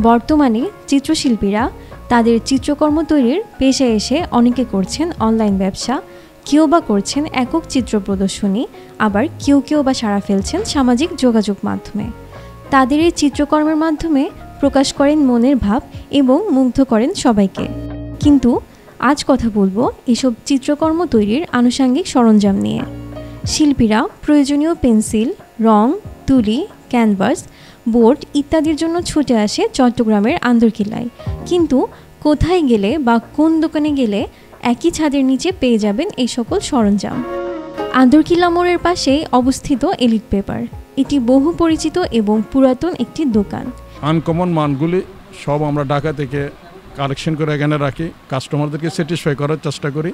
বর্তমানে চিত্রশিল্পীরা তাদের চিত্রকর্ম তৈরির পেশায় এসে অনেকে করছেন অনলাইন ব্যবসা, কেউ বা করছেন একক চিত্র প্রদর্শনী, আবার কেউ বা সাড়া ফেলছেন সামাজিক যোগাযোগ মাধ্যমে। তাদের এই চিত্রকর্মের মাধ্যমে প্রকাশ করেন মনের ভাব এবং মুগ্ধ করেন সবাইকে। কিন্তু আজ কথা বলবো এসব চিত্রকর্ম তৈরির আনুষঙ্গিক সরঞ্জাম নিয়ে। শিল্পীরা প্রয়োজনীয় পেন্সিল, রং, তুলি, ক্যানভাস, বোর্ড ইত্যাদির জন্য ছুটে আসে চট্টগ্রামের আন্দরকিল্লায়। কিন্তু কোথায় গেলে বা কোন দোকানে গেলে একই ছাদের নিচে পেয়ে যাবেন এই সকল সরঞ্জাম? আন্দরকিল্লা মোড়ের পাশেই অবস্থিত এলিট পেপার। এটি বহু পরিচিত এবং পুরাতন একটি দোকান। আনকমন মানগুলি সব আমরা ঢাকা থেকে কালেকশন করে এখানে রাখি, কাস্টমারদেরকে স্যাটিসফাই করার চেষ্টা করি,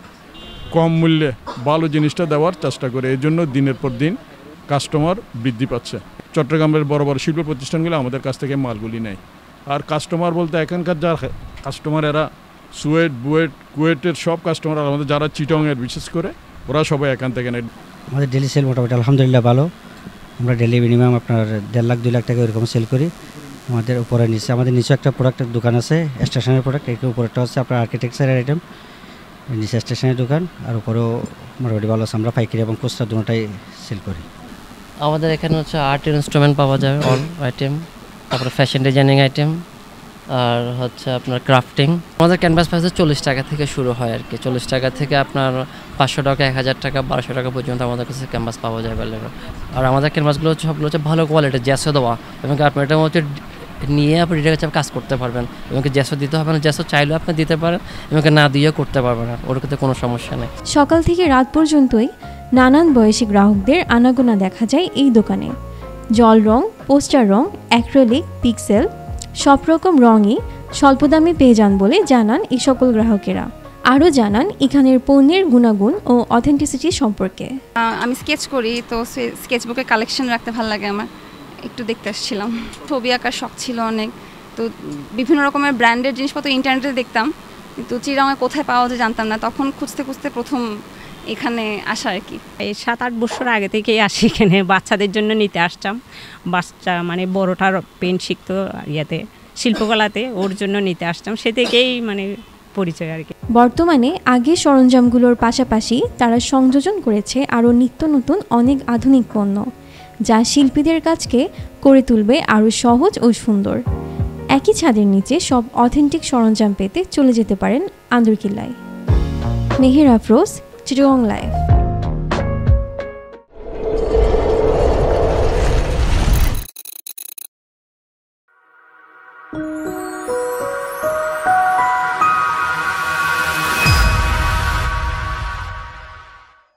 কম মূল্যে ভালো জিনিসটা দেওয়ার চেষ্টা করি। এই জন্য দিনের পর দিন কাস্টমার বৃদ্ধি পাচ্ছে। চট্টগ্রামের বড় বড় শিল্প প্রতিষ্ঠানগুলো আমাদের কাছ থেকে মালগুলি নেয়। আর কাস্টমার বলতে এখানকার যারা কাস্টমার এরা সুয়েট, বুয়েট, কুয়েটের সব কাস্টমার, আমাদের যারা চিটংয়ের বিশেষ করে ওরা সবাই এখান থেকে নেয়। আমাদের ডেলি সেল মোটামুটি আলহামদুলিল্লাহ ভালো। আমরা ডেলি মিনিমাম আপনার 1.5 লাখ 2 লাখ টাকা এরকম সেল করি। আমাদের উপরে নিচে আমাদের নিচে একটা প্রোডাক্টের দোকান আছে, স্টেশনের প্রোডাক্ট। এর উপরেটা হচ্ছে আপনার আর্কিটেকচারের আইটেম, নিচে স্টেশনের দোকান, আর উপরেও মোটামুটি ভালো আছে। আমরা পাইকারি এবং খুচরা দুটোটাই সেল করি। আমাদের এখানে হচ্ছে আর্ট ইনস্ট্রুমেন্ট পাওয়া যায়, অল আইটেম, তারপরে ফ্যাশন ডিজাইনিং আইটেম, আর হচ্ছে আপনার ক্রাফটিং। আমাদের ক্যানভাস প্রাইস 40 টাকা থেকে শুরু হয় আর কি। 40 টাকা থেকে আপনার 500 টাকা, 1000 টাকা, 1200 টাকা পর্যন্ত আমাদের কাছে ক্যানভাস পাওয়া যায় অ্যাভেলেবল। আর আমাদের ক্যানভাসগুলো হচ্ছে সবগুলো হচ্ছে ভালো কোয়ালিটির, জ্যাসো দেওয়া, এবং আপনি এটা হচ্ছে নিয়ে আপনি এটার কাছে কাজ করতে পারবেন, এবং জ্যাসো দিতে হবে না। জ্যাসো চাইলেও আপনি দিতে পারেন এবং না দিয়েও করতে পারবেন, ওর ক্ষেত্রে কোনো সমস্যা নেই। সকাল থেকে রাত পর্যন্তই নানান বয়সী গ্রাহকদের আনাগোনা দেখা যায় এই দোকানে। জল রং, পোস্টার রং, অ্যাক্রিলিক, পিক্সেল সব রকম রঙই স্বল্প দামে পেয়ে যান বলে জানান এই সকল গ্রাহকেরা। আরও জানান এখানের পণ্যের গুণাগুণ ও অথেন্টিসিটি সম্পর্কে। আমি স্কেচ করি, তো স্কেচবুকে কালেকশন রাখতে ভালো লাগে আমার। একটু দেখতে আসছিলাম, ছবি আঁকার শখ ছিল অনেক, তো বিভিন্ন রকমের ব্র্যান্ডের জিনিসপত্র ইন্টারনেটে দেখতাম, কিন্তু চিরাঙে কোথায় পাওয়া যায় জানতাম না। তখন খুঁজতে খুঁজতে প্রথম এখানে আসা আর কি। এই 7-8 বছর আগে থেকেই আসি এখানে, বাচ্চাদের জন্য নিতে আসতাম। বাচ্চা মানে বড়টার পেন শিখতো ইয়েতে, শিল্পকলাতে, ওর জন্য নিতে আসতাম, সে থেকেই মানে পরিচয় আর কি। বর্তমানে আগের সরঞ্জামগুলোর পাশাপাশি তারা সংযোজন করেছে আরও নিত্য নতুন অনেক আধুনিক পণ্য, যা শিল্পীদের কাজকে করে তুলবে আরও সহজ ও সুন্দর। একই ছাদের নিচে সব অথেন্টিক সরঞ্জাম পেতে চলে যেতে পারেন আন্দরকিল্লায়। মেহের আফরোজ, চিটাগং লাইভ।